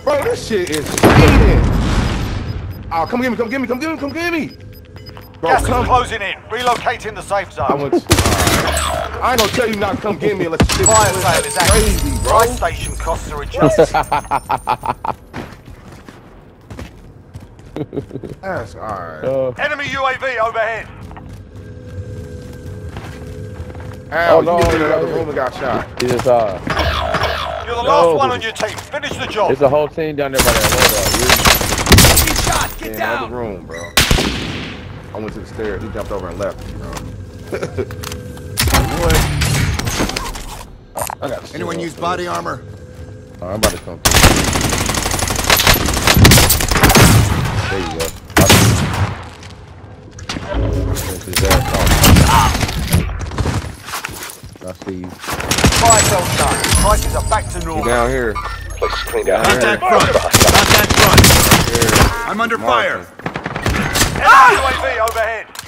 Bro, this shit is cheating. Oh, come get me, come get me, come get me, come get me. Bro, Gas is closing in. Relocating the safe zone. I ain't gonna tell you not to come get me unless you shit Fire sale is active. crazy, bro. Buy station costs are adjusted. That's alright. Enemy UAV overhead. Ow, you get in the other room and got shot. He just You're the last one on your team. Finish the job. It's a whole team down there by that Shot. Get down. Other room, bro. I went to the stairs. He jumped over and left, bro. I got Anyone use body armor? Oh, I'm about to come through. There you go. This is that. I see you. Fire sale done. Prices are back to You normal. down here. Place is cleaned out. Contact front! Contact front! I'm under fire! Enemy UAV overhead.